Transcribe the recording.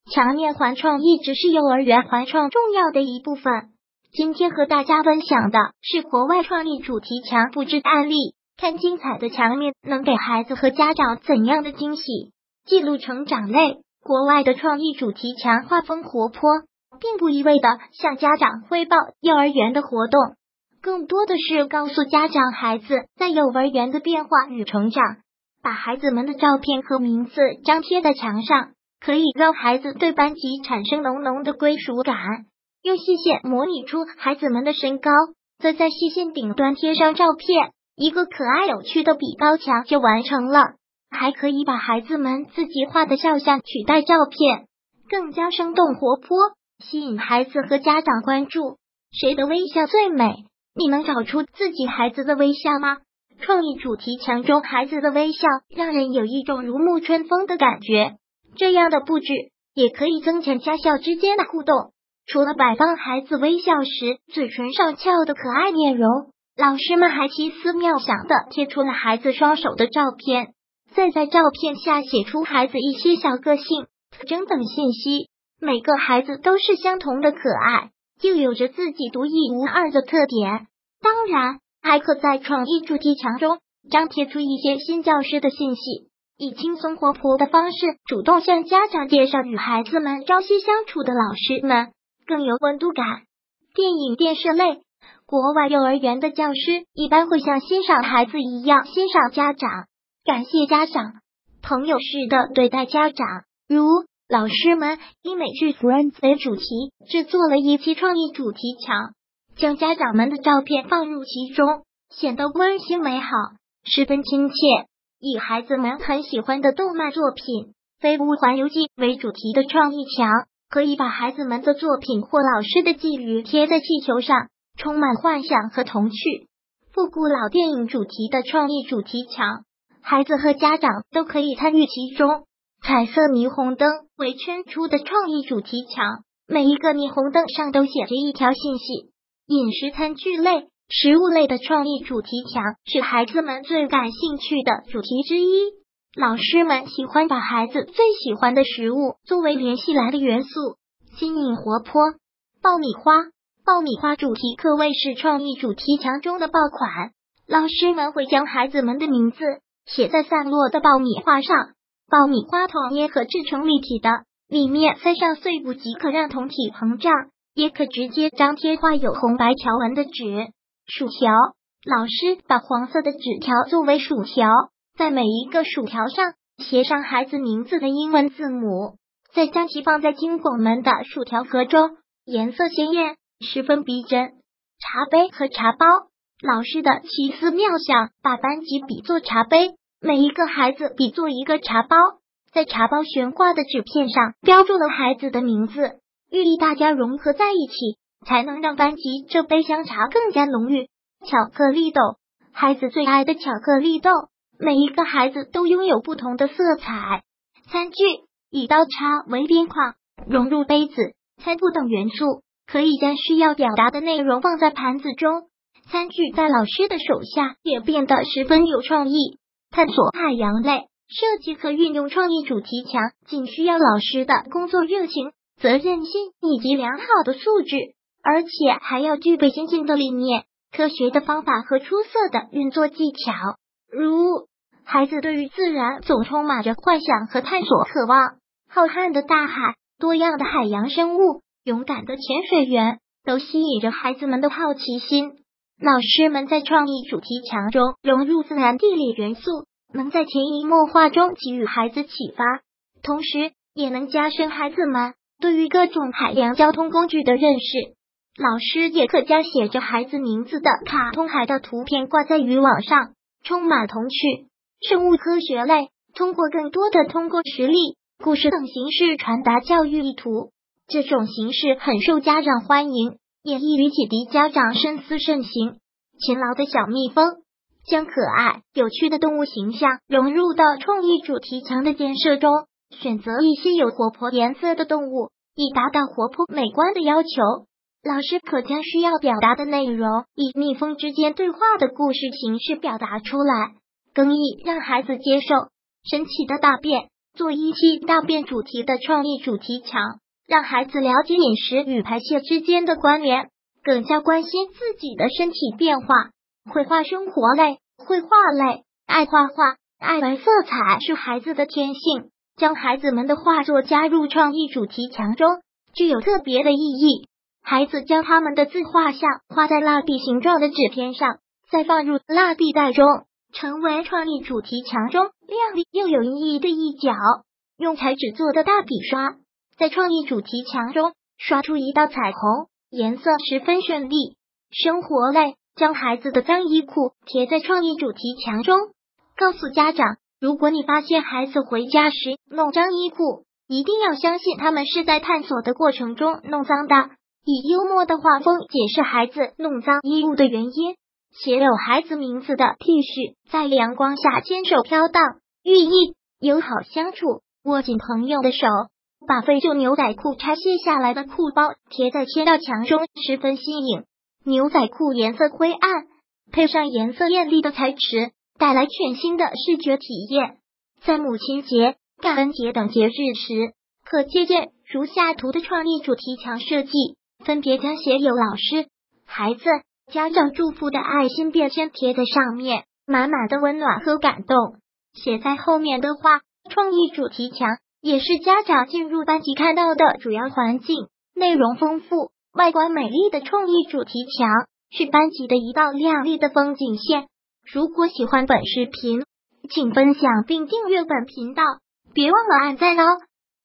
墙面环创一直是幼儿园环创重要的一部分。今天和大家分享的是国外创意主题墙布置案例，看精彩的墙面能给孩子和家长怎样的惊喜。记录成长类，国外的创意主题墙画风活泼，并不一味的向家长汇报幼儿园的活动，更多的是告诉家长孩子在幼儿园的变化与成长。把孩子们的照片和名字张贴在墙上，可以让孩子对班级产生浓浓的归属感。用细线模拟出孩子们的身高，再在细线顶端贴上照片，一个可爱有趣的比高墙就完成了。还可以把孩子们自己画的肖像取代照片，更加生动活泼，吸引孩子和家长关注。谁的微笑最美？你能找出自己孩子的微笑吗？创意主题墙中孩子的微笑让人有一种如沐春风的感觉，这样的布置也可以增强家校之间的互动。除了摆放孩子微笑时嘴唇上翘的可爱面容，老师们还奇思妙想的贴出了孩子双手的照片，再在照片下写出孩子一些小个性、特征等信息。每个孩子都是相同的可爱，又有着自己独一无二的特点。当然，还可在创意主题墙中张贴出一些新教师的信息，以轻松活泼的方式主动向家长介绍与孩子们朝夕相处的老师们，更有温度感。电影电视类，国外幼儿园的教师一般会像欣赏孩子一样欣赏家长，感谢家长，朋友式的对待家长。如老师们以美剧 Friends 为主题制作了一期创意主题墙，将家长们的照片放入其中，显得温馨美好，十分亲切。以孩子们很喜欢的动漫作品《飞屋环游记》为主题的创意墙，可以把孩子们的作品或老师的寄语贴在气球上，充满幻想和童趣。复古老电影主题的创意主题墙，孩子和家长都可以参与其中。彩色霓虹灯为圈出的创意主题墙，每一个霓虹灯上都写着一条信息。饮食餐具类、食物类的创意主题墙是孩子们最感兴趣的主题之一。老师们喜欢把孩子最喜欢的食物作为联系栏的元素，新颖活泼。爆米花主题可谓是创意主题墙中的爆款。老师们会将孩子们的名字写在散落的爆米花上，爆米花桶也可制成立体的，里面塞上碎布即可让桶体膨胀，也可直接张贴画有红白条纹的纸。薯条，老师把黄色的纸条作为薯条，在每一个薯条上写上孩子名字的英文字母，再将其放在金拱门的薯条盒中，颜色鲜艳，十分逼真。茶杯和茶包，老师的奇思妙想把班级比作茶杯，每一个孩子比作一个茶包，在茶包悬挂的纸片上标注了孩子的名字，寓意大家融合在一起，才能让班级这杯香茶更加浓郁。巧克力豆，孩子最爱的巧克力豆，每一个孩子都拥有不同的色彩。餐具，以刀叉为边框，融入杯子、餐布等元素，可以将需要表达的内容放在盘子中。餐具在老师的手下也变得十分有创意。探索海洋类，设计和运用创意主题墙，仅需要老师的工作热情、责任心以及良好的素质，而且还要具备先进的理念、科学的方法和出色的运作技巧。如孩子对于自然总充满着幻想和探索渴望，浩瀚的大海、多样的海洋生物、勇敢的潜水员，都吸引着孩子们的好奇心。老师们在创意主题墙中融入自然地理元素，能在潜移默化中给予孩子启发，同时也能加深孩子们对于各种海洋交通工具的认识。老师也可将写着孩子名字的卡通海的图片挂在渔网上，充满童趣。生物科学类，通过实例、故事等形式传达教育意图，这种形式很受家长欢迎，也易于启迪家长深思慎行。勤劳的小蜜蜂，将可爱有趣的动物形象融入到创意主题墙的建设中，选择一些有活泼颜色的动物，以达到活泼美观的要求。老师可将需要表达的内容以蜜蜂之间对话的故事形式表达出来，更易让孩子接受。神奇的大便， 做一期大便主题的创意主题墙，让孩子了解饮食与排泄之间的关联，更加关心自己的身体变化。绘画生活类、绘画类，爱画画、爱玩色彩是孩子的天性，将孩子们的画作加入创意主题墙中，具有特别的意义。孩子将他们的自画像画在蜡笔形状的纸片上，再放入蜡笔袋中，成为创意主题墙中亮丽又有意义的一角。用彩纸做的大笔刷，在创意主题墙中刷出一道彩虹，颜色十分绚丽。生活类，将孩子的脏衣裤贴在创意主题墙中，告诉家长，如果你发现孩子回家时弄脏衣裤，一定要相信他们是在探索的过程中弄脏的。以幽默的画风解释孩子弄脏衣物的原因。写有孩子名字的 T 恤在阳光下牵手飘荡，寓意友好相处，握紧朋友的手。把废旧牛仔裤拆卸下来的裤包贴在签到墙中，十分新颖。牛仔裤颜色灰暗，配上颜色艳丽的彩纸，带来全新的视觉体验。在母亲节、感恩节等节日时，可借鉴如下图的创意主题墙设计，分别将写有老师、孩子、家长祝福的爱心便签贴在上面，满满的温暖和感动。写在后面的话，创意主题墙也是家长进入班级看到的主要环境，内容丰富、外观美丽的创意主题墙是班级的一道亮丽的风景线。如果喜欢本视频，请分享并订阅本频道，别忘了按赞哦。